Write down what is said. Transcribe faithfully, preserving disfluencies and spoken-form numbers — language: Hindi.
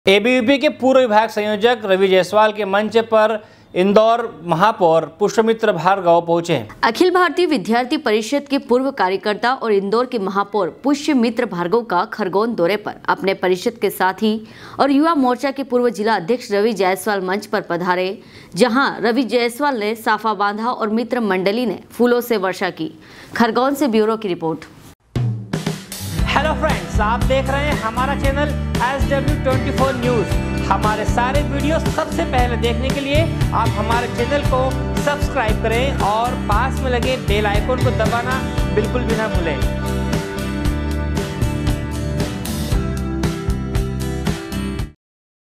एबीवीपी के पूर्व विभाग संयोजक रवि जायसवाल के मंच पर इंदौर महापौर पुष्पमित्र भार्गव पहुंचे। अखिल भारतीय विद्यार्थी परिषद के पूर्व कार्यकर्ता और इंदौर के महापौर पुष्पमित्र भार्गव का खरगोन दौरे पर अपने परिषद के साथी और युवा मोर्चा के पूर्व जिला अध्यक्ष रवि जायसवाल मंच पर पधारे, जहां रवि जायसवाल ने साफा बांधा और मित्र मंडली ने फूलों से वर्षा की। खरगोन से ब्यूरो की रिपोर्ट। हेलो फ्रेंड्स, आप देख रहे हैं हमारा channel S W twenty four news. हमारे सारे वीडियो सबसे पहले देखने के लिए आप हमारे चैनल को सब्सक्राइब करें और पास में लगे बेल आइकन को दबाना बिल्कुल भी ना भूलें।